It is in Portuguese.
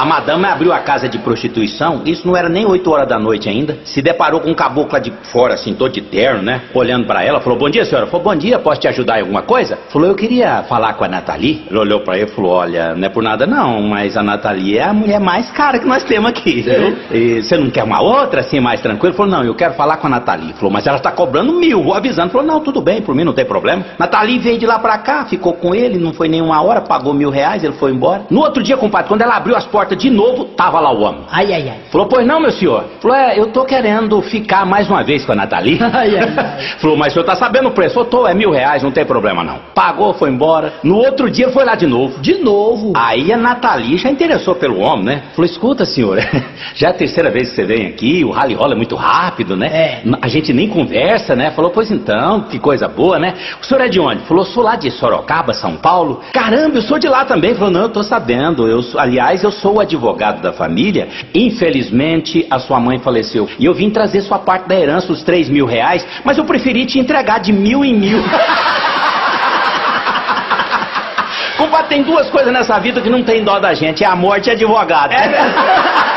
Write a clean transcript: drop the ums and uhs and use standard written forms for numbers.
A madame abriu a casa de prostituição, isso não era nem 8 horas da noite ainda. Se deparou com um caboclo lá de fora, assim, todo de terno, né? Olhando pra ela, falou, bom dia, senhora. Falou, bom dia, posso te ajudar em alguma coisa? Falou, eu queria falar com a Nathalie. Ele olhou pra ele e falou, olha, não é por nada não, mas a Nathalie é a mulher mais cara que nós temos aqui, viu? E você não quer uma outra, assim, mais tranquila? Ele falou, não, eu quero falar com a Nathalie. Falou, mas ela tá cobrando 1.000, vou avisando. Falou, não, tudo bem, por mim não tem problema. Nathalie veio de lá pra cá, ficou com ele, não foi nem 1 hora, pagou R$1.000, ele foi embora. No outro dia, compadre, quando ela abriu as portas de novo, tava lá o homem. Ai, ai, ai. Falou, pois não, meu senhor? Falou, eu tô querendo ficar mais uma vez com a Nathalie. Ai, ai, ai. Falou, mas o senhor tá sabendo o preço? Falou, tô, é R$1.000, não tem problema não. Pagou, foi embora. No outro dia, foi lá de novo. De novo? Aí a Nathalie já interessou pelo homem, né? Falou, escuta, senhor, já é a terceira vez que você vem aqui, o rally rola é muito rápido, né? É. A gente nem conversa, né? Falou, pois então, que coisa boa, né? O senhor é de onde? Falou, sou lá de Sorocaba, São Paulo. Caramba, eu sou de lá também. Falou, não, eu tô sabendo. Aliás, eu sou o advogado da família. Infelizmente, a sua mãe faleceu. E eu vim trazer sua parte da herança, os R$3.000, mas eu preferi te entregar de 1.000 em 1.000. Compadre, tem duas coisas nessa vida que não tem dó da gente, é a morte e advogado. É.